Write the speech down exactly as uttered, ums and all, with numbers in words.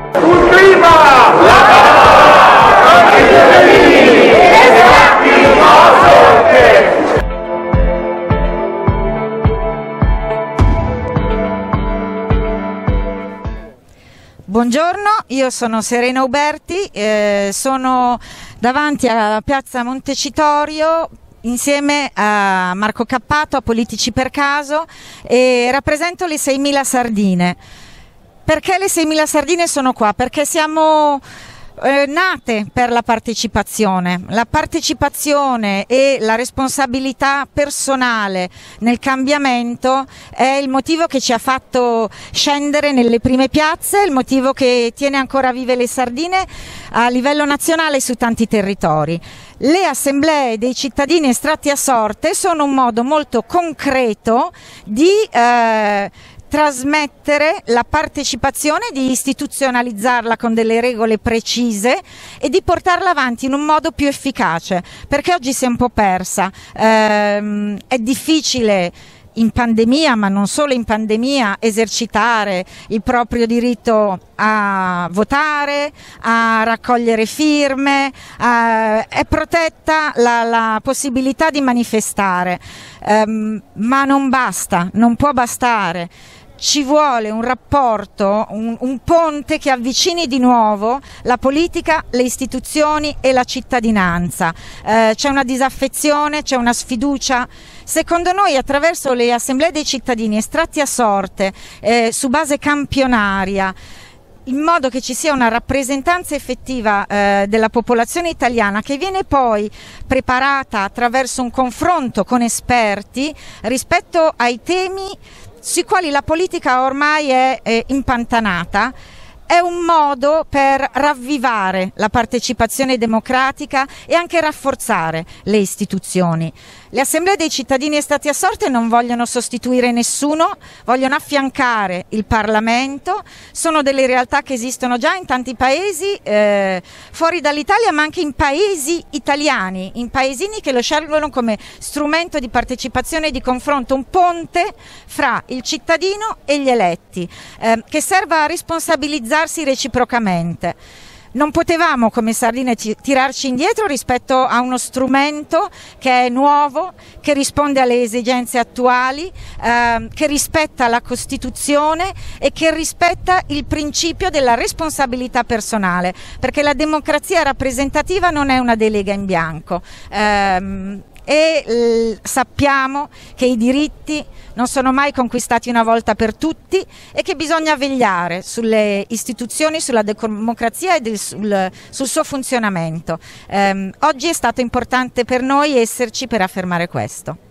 Un clima! La parola! I cittadini! Estratti o sorte! Buongiorno, io sono Serena Uberti, eh, sono davanti alla piazza Montecitorio insieme a Marco Cappato, a Politici per Caso, e rappresento le seimila sardine. Perché le seimila sardine sono qua? Perché siamo eh, nate per la partecipazione. La partecipazione e la responsabilità personale nel cambiamento è il motivo che ci ha fatto scendere nelle prime piazze, il motivo che tiene ancora vive le sardine a livello nazionale su tanti territori. Le assemblee dei cittadini estratti a sorte sono un modo molto concreto di eh, trasmettere la partecipazione, di istituzionalizzarla con delle regole precise e di portarla avanti in un modo più efficace, perché oggi si è un po' persa. Ehm, è difficile in pandemia, ma non solo in pandemia, esercitare il proprio diritto a votare, a raccogliere firme, a, è protetta la, la possibilità di manifestare, ehm, ma non basta, non può bastare. Ci vuole un rapporto, un, un ponte che avvicini di nuovo la politica, le istituzioni e la cittadinanza. Eh, c'è una disaffezione, c'è una sfiducia. Secondo noi, attraverso le assemblee dei cittadini estratti a sorte, eh, su base campionaria, in modo che ci sia una rappresentanza effettiva eh, della popolazione italiana, che viene poi preparata attraverso un confronto con esperti rispetto ai temi sui quali la politica ormai è eh, impantanata, è un modo per ravvivare la partecipazione democratica e anche rafforzare le istituzioni. Le assemblee dei cittadini estratti a sorte non vogliono sostituire nessuno, vogliono affiancare il Parlamento. Sono delle realtà che esistono già in tanti paesi eh, fuori dall'Italia, ma anche in paesi italiani, in paesini che lo scelgono come strumento di partecipazione e di confronto, un ponte fra il cittadino e gli eletti, eh, che serva a responsabilizzarsi reciprocamente. Non potevamo come sardine tirarci indietro rispetto a uno strumento che è nuovo, che risponde alle esigenze attuali, eh, che rispetta la Costituzione e che rispetta il principio della responsabilità personale, perché la democrazia rappresentativa non è una delega in bianco. Eh, e eh, sappiamo che i diritti non sono mai conquistati una volta per tutti e che bisogna vegliare sulle istituzioni, sulla democrazia e del, sul, sul suo funzionamento. Eh, oggi è stato importante per noi esserci per affermare questo.